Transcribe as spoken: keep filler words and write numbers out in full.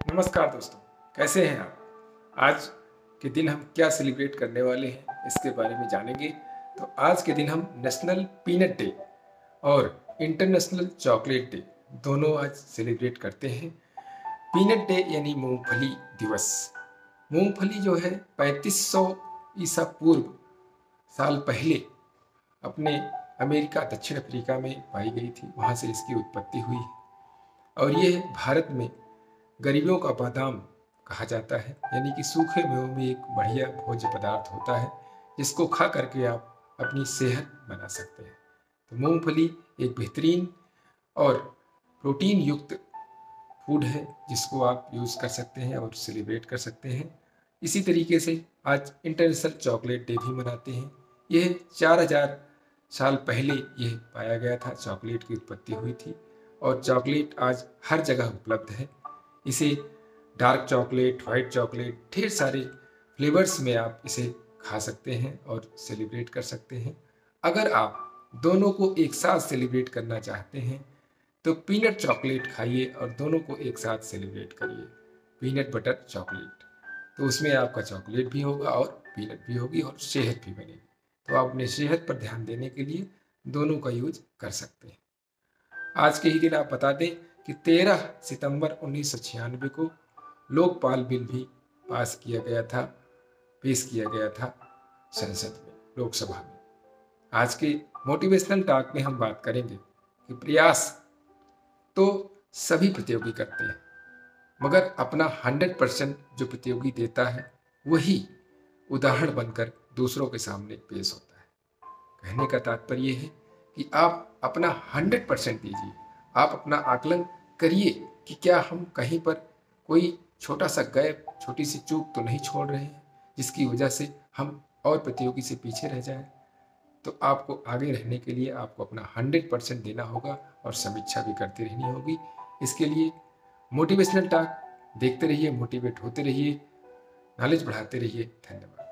नमस्कार दोस्तों, कैसे हैं आप? आज के दिन हम क्या सेलिब्रेट करने वाले हैं इसके बारे में जानेंगे। तो आज के दिन हम नेशनल पीनट डे और इंटरनेशनल चॉकलेट डे दोनों आज सेलिब्रेट करते हैं। पीनट डे यानी मूंगफली दिवस। मूंगफली जो है पैंतीस सौ ईसा पूर्व साल पहले अपने अमेरिका दक्षिण अफ्रीका में पाई गई थी, वहाँ से इसकी उत्पत्ति हुई है और ये भारत में गरीबों का बादाम कहा जाता है। यानी कि सूखे मेवों में एक बढ़िया भोज्य पदार्थ होता है जिसको खा करके आप अपनी सेहत बना सकते हैं। तो मूंगफली एक बेहतरीन और प्रोटीन युक्त फूड है जिसको आप यूज़ कर सकते हैं और सेलिब्रेट कर सकते हैं। इसी तरीके से आज इंटरनेशनल चॉकलेट डे भी मनाते हैं। यह चार हजार साल पहले यह पाया गया था, चॉकलेट की उत्पत्ति हुई थी और चॉकलेट आज हर जगह उपलब्ध है। इसे डार्क चॉकलेट, वाइट चॉकलेट, ढेर सारे फ्लेवर्स में आप इसे खा सकते हैं और सेलिब्रेट कर सकते हैं। अगर आप दोनों को एक साथ सेलिब्रेट करना चाहते हैं तो पीनट चॉकलेट खाइए और दोनों को एक साथ सेलिब्रेट करिए। पीनट बटर चॉकलेट, तो उसमें आपका चॉकलेट भी होगा और पीनट भी होगी और सेहत भी बनेगी। तो आप अपने सेहत पर ध्यान देने के लिए दोनों का यूज कर सकते हैं। आज के ही दिन आप बता दें कि तेरह सितंबर उन्नीस सौ छियानवे को लोकपाल बिल भी पास किया गया था, पेश किया गया था संसद में, लोकसभा में। आज के मोटिवेशनल टॉक में हम बात करेंगे कि प्रयास तो सभी प्रतियोगी करते हैं, मगर अपना हंड्रेड परसेंट जो प्रतियोगी देता है वही उदाहरण बनकर दूसरों के सामने पेश होता है। कहने का तात्पर्य है कि आप अपना हंड्रेड परसेंट दीजिए। आप अपना आकलन करिए कि क्या हम कहीं पर कोई छोटा सा गैप, छोटी सी चूक तो नहीं छोड़ रहे हैं जिसकी वजह से हम और प्रतियोगी से पीछे रह जाएं। तो आपको आगे रहने के लिए आपको अपना हंड्रेड परसेंट देना होगा और समीक्षा भी करती रहनी होगी। इसके लिए मोटिवेशनल टॉक देखते रहिए, मोटिवेट होते रहिए, नॉलेज बढ़ाते रहिए। धन्यवाद।